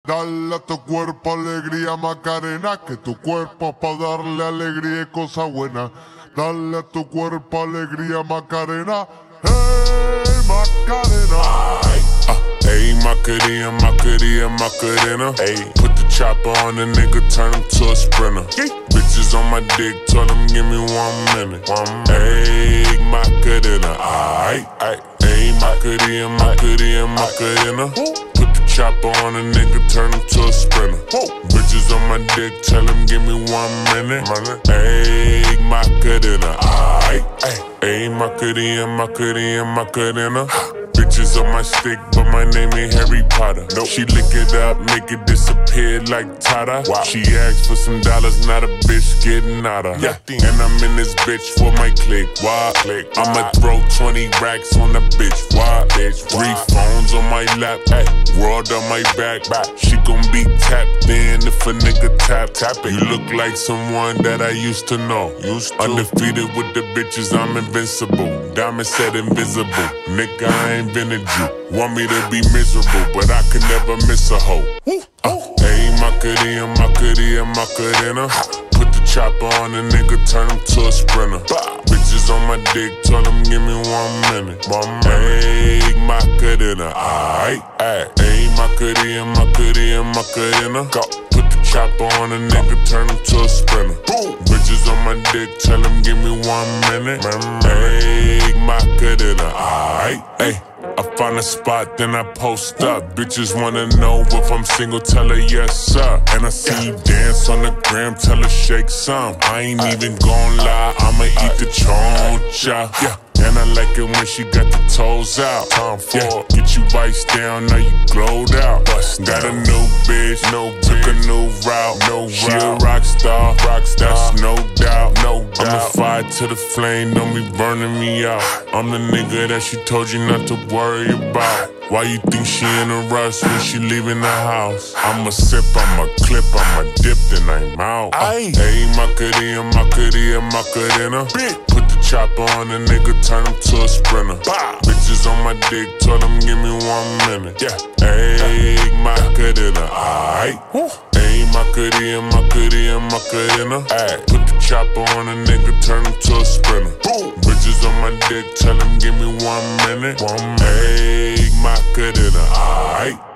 Dale a tu cuerpo alegría, Macarena, que tu cuerpo pa' darle alegría y cosa buena. Dale a tu cuerpo alegría, Macarena. Hey, Macarena. Ayy, Macarena, Macarena, Macarena. Ayy, put the chopper on the nigga, turn him to a sprinter. Bitches on my dick, tell him give me 1 minute. Ayy, Macarena. Ayy, Macarena, Macarena, Macarena. Put the chopper on a nigga, turn him to a sprinter. Bitches on my dick, tell him give me 1 minute. Ayy, Macarena. Ayy, Macarena, Macarena, Macarena. Bitches on my stick, but my name ain't Harry Potter. Nope. She lick it up, make it disappear like Tyga. Wow. She asked for some dollars, not a bitch getting out of. Yeah. And I'm in this bitch for my click. Why? I'ma throw 20 racks on the bitch. Why? 3 phones on my lap, world on my back. She gon' be tapped in if a nigga tap it. You look like someone that I used to know. Undefeated with the bitches, I'm invincible. Diamond said invisible. Nigga, I ain't been a Jew. Want me to be miserable, but I could never miss a hoe. Ayy, Macarena, Macarena, Macarena. Put the chopper on a nigga, turn him to a sprinter. Bitches on my dick, tell him give me 1 minute. Ayy, Macarena. Ayy, Macarena, Macarena, Macarena. Put the chopper on a nigga, turn him to a sprinter. Bitches on my dick, tell him give me 1 minute. Ayy, Macarena. Ayy. I find a spot, then I post up. Bitches wanna know if I'm single, tell her yes, sir. And I see you dance on the gram, tell her shake some. I ain't even gon' lie, I'ma eat the choncha. And I like it when she got the toes out. Time for get you iced down, now you glowed out. Got a new bitch, took a new route. She a rock star, that's no doubt. I'ma fight to the flame, don't be burning me out. I'm the nigga that she told you not to worry about. Why you think she in a rush when she leaving the house? I'ma sip, I'ma clip, I'ma dip, then I'm out. Ayy, Macarena, Macarena, Macarena. Put the chopper on a nigga, turn him to a sprinter. Bitches on my dick, told him give me 1 minute. Ayy, Macarena. Ayy, Macarena, Macarena, Macarena. Put the chopper on a nigga, turn him to a sprinter. Bitches on my dick, tell him give me 1 minute. Ayy, Macarena.